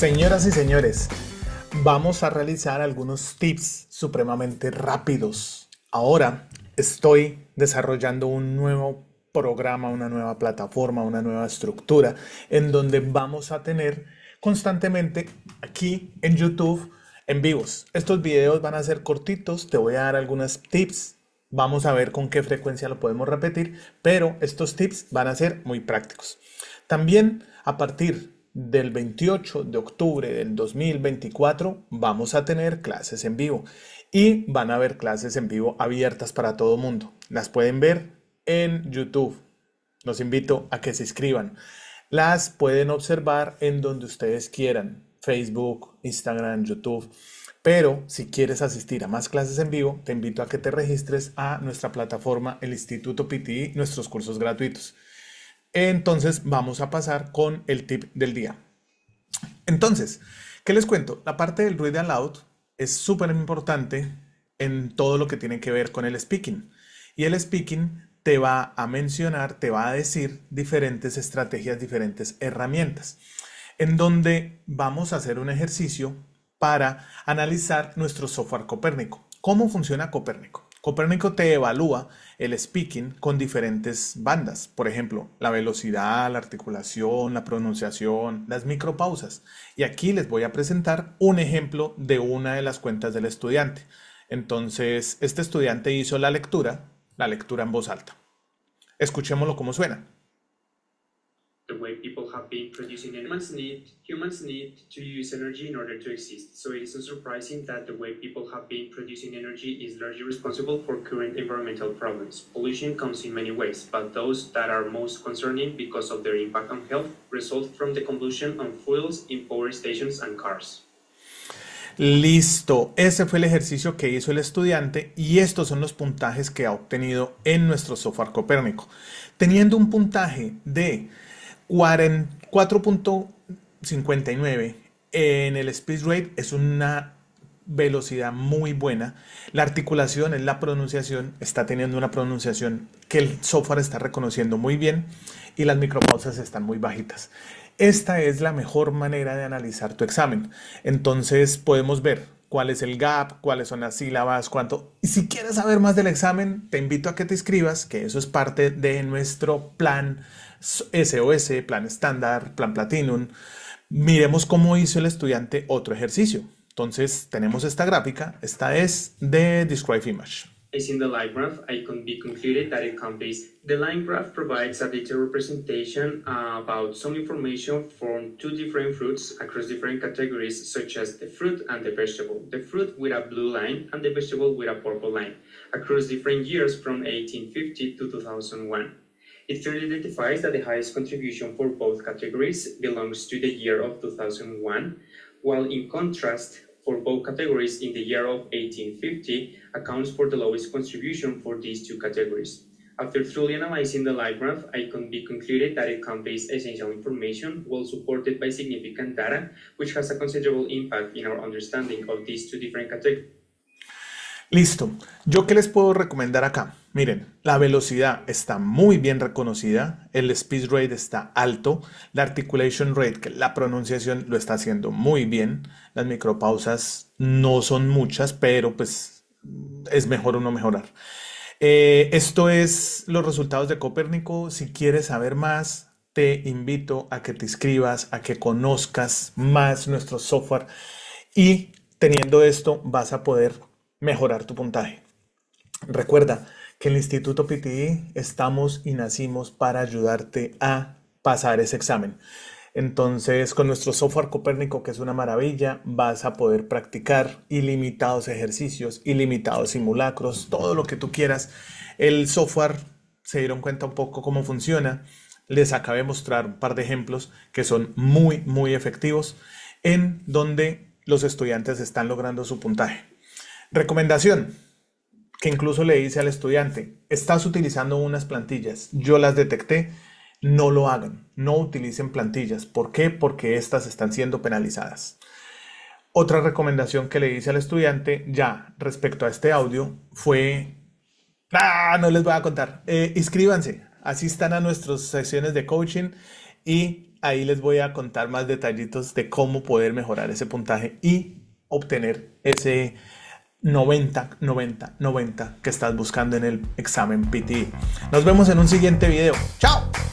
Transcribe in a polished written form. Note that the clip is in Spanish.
Señoras y señores, vamos a realizar algunos tips supremamente rápidos. Ahora estoy desarrollando un nuevo programa, una nueva plataforma, una nueva estructura en donde vamos a tener constantemente aquí en YouTube en vivos. Estos videos van a ser cortitos, te voy a dar algunos tips. Vamos a ver con qué frecuencia lo podemos repetir, pero estos tips van a ser muy prácticos. También a partir del 28 de octubre del 2024 vamos a tener clases en vivo y van a haber clases en vivo abiertas para todo mundo. Las pueden ver en YouTube. Los invito a que se inscriban. Las pueden observar en donde ustedes quieran, Facebook, Instagram, YouTube. Pero si quieres asistir a más clases en vivo, te invito a que te registres a nuestra plataforma, el Instituto PTI, nuestros cursos gratuitos. Entonces vamos a pasar con el tip del día. Entonces, ¿qué les cuento? La parte del read aloud es súper importante en todo lo que tiene que ver con el speaking. Y el speaking te va a mencionar, te va a decir diferentes estrategias, diferentes herramientas, en donde vamos a hacer un ejercicio para analizar nuestro software Copérnico. ¿Cómo funciona Copérnico? Copérnico te evalúa el speaking con diferentes bandas, por ejemplo, la velocidad, la articulación, la pronunciación, las micropausas. Y aquí les voy a presentar un ejemplo de una de las cuentas del estudiante. Entonces, este estudiante hizo la lectura en voz alta. Escuchémoslo cómo suena. The way people have been producing humans need to use energy in order to exist. So it is unsurprising that the way people have been producing energy is largely responsible for current environmental problems. Pollution comes in many ways, but those that are most concerning because of their impact on health result from the combustion of fuels in power stations and cars. Listo, ese fue el ejercicio que hizo el estudiante y estos son los puntajes que ha obtenido en nuestro software Copérnico. Teniendo un puntaje de 4.59 en el speech rate, es una velocidad muy buena. La articulación, es la pronunciación, está teniendo una pronunciación que el software está reconociendo muy bien y las micropausas están muy bajitas. Esta es la mejor manera de analizar tu examen. Entonces podemos ver cuál es el gap, cuáles son las sílabas, cuánto. Y si quieres saber más del examen, te invito a que te inscribas, que eso es parte de nuestro plan SOS, plan estándar, plan Platinum. Miremos cómo hizo el estudiante otro ejercicio. Entonces tenemos esta gráfica, esta es de Describe Image. In the line graph, I can be concluded that it contains the line graph provides a detailed representation about some information from two different fruits across different categories, such as the fruit and the vegetable. The fruit with a blue line and the vegetable with a purple line, across different years from 1850 to 2001. It clearly identifies that the highest contribution for both categories belongs to the year of 2001, while in contrast, for both categories in the year of 1850 accounts for the lowest contribution for these two categories. After thoroughly analyzing the line graph, I can be concluded that it contains essential information well supported by significant data, which has a considerable impact in our understanding of these two different categories. Listo. ¿Yo qué les puedo recomendar acá? Miren, la velocidad está muy bien reconocida, el speech rate está alto, la articulation rate, que la pronunciación lo está haciendo muy bien, las micropausas no son muchas, pero pues es mejor uno mejorar. Esto es los resultados de Copérnico. Si quieres saber más, te invito a que te inscribas, a que conozcas más nuestro software y teniendo esto vas a poder mejorar tu puntaje. Recuerda que en el Instituto PTI estamos y nacimos para ayudarte a pasar ese examen. Entonces, con nuestro software Copérnico, que es una maravilla, vas a poder practicar ilimitados ejercicios, ilimitados simulacros, todo lo que tú quieras. El software, se dieron cuenta un poco cómo funciona. Les acabé de mostrar un par de ejemplos que son muy efectivos, en donde los estudiantes están logrando su puntaje. Recomendación que incluso le hice al estudiante: estás utilizando unas plantillas, yo las detecté, no lo hagan, no utilicen plantillas. ¿Por qué? Porque estas están siendo penalizadas. Otra recomendación que le hice al estudiante ya respecto a este audio fue, no les voy a contar, inscríbanse, asistan a nuestras sesiones de coaching y ahí les voy a contar más detallitos de cómo poder mejorar ese puntaje y obtener ese 90, 90, 90 que estás buscando en el examen PTE. Nos vemos en un siguiente video. ¡Chao!